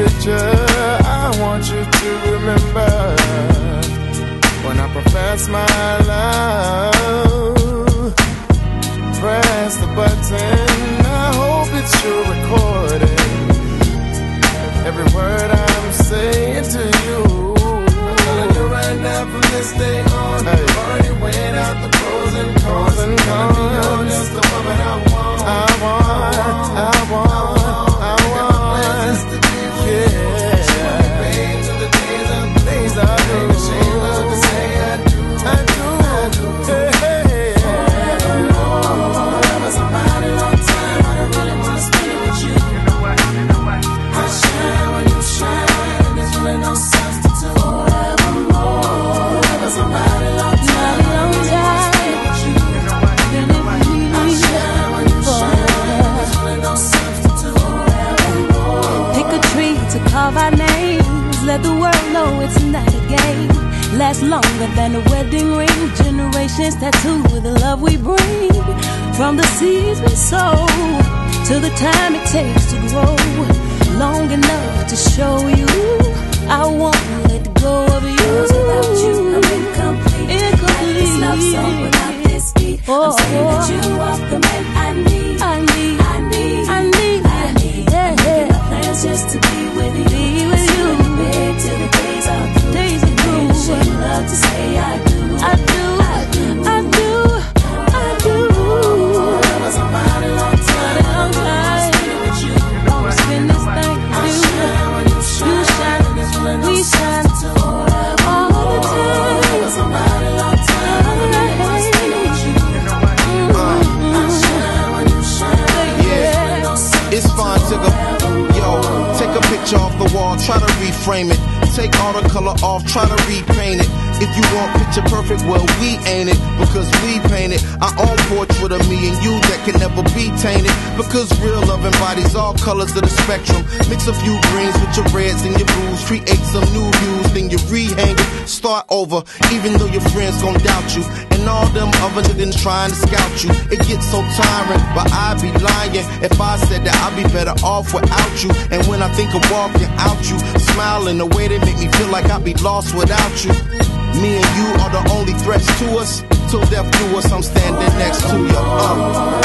picture I want you to remember when I profess my love. Press the button, I hope it's your recording. Every word I'm saying to you, I'm telling you right now from this day on. Hey. I've already weighed out the pros and cons. You're just the woman I want. I want. To be with you. She want me paid to the days I do. She love to say I do. Hey. Forever somebody long time. I don't really wanna spend it with you. You know what? I shine when you shine, and there's really no substitute. Forevermore. Forever somebody long time. I don't really wanna spend it with you. You know what? I shine when you shine, and there's really no substitute. Pick a tree to carve our names. Let the world know it's not a game. Last longer than a wedding ring. Generations tattooed with the love we bring. From the seeds we sow to the time it takes to grow. Long enough to show you I won't let go of you. Without you, I'm incomplete. Like this love song without this beat. I'm saying that you are the man I need. Making my plans just to be with you. Swimming big till the days are through. She love to say I do. Forever somebody long time. Spend it with you. I'ma spend this thing with you. You shine, we shine all the time. Forever somebody long time. Spend it with you. I shine when you shine. Yeah, it's fine to go. Yo, take a picture off the wall, try to reframe it. Take all the color off, try to repaint it. If you want picture perfect, well, we ain't it. Because we painted our own portrait of me and you that can never be tainted. Because real love embodies all colors of the spectrum. Mix a few greens with your reds and your blues. Create some new hues, then you rehang it. Start over, even though your friends gon' doubt you. And all them other niggas trying to scout you. It gets so tiring, but I'd be lying if I said that I'd be better off without you. And when I think of walking out you, smiling the way they make me feel like I'd be lost without you. Me and you are the only threats to us. Till death do us, I'm standing next to you.